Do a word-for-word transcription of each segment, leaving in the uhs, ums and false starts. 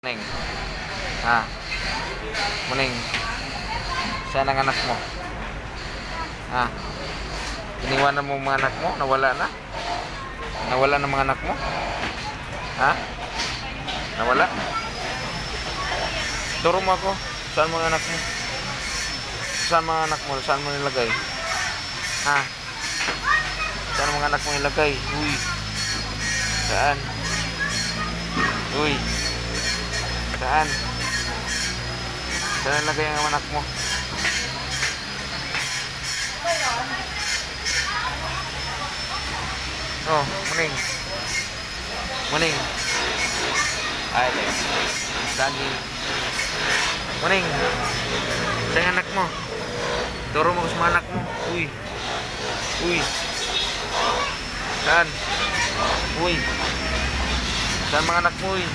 Muning. Ha? Muning. Saan ang anak mo? Ha? Iniwanan mo mga anak mo? Nawala na? Nawala na mga anak mo? Ha? Nawala? Turo mo ako. Saan mga anak mo? Saan mga anak mo? Saan mo nilagay? Ha? Saan mga anak mo nilagay? Uy. Saan? Uy. Saan? Saan nilagay ang anak mo? Oh, muning. Muning. Ay, saging. Muning. Saan anak mo? Turo mo sa mga anak mo. Uy. Uy. Saan? Uy. Saan mga anak mo? Uy.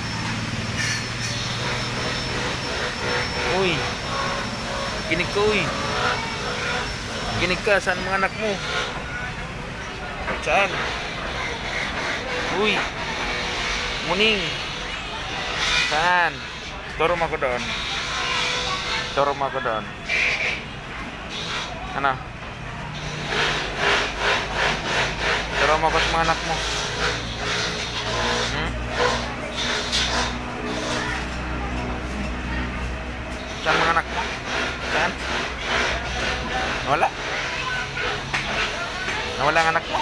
Uy. Kinig ka, uy. Kinig ka. Saan mga anak mo? Saan? Uy. Muning. Saan? Turo mo ako doon. Turo mo ako doon. Ano? Turo mo ako sa mga anak mo. Hmm? Saan mga anak mo? Saan? Nawala? Nawala ang anak mo?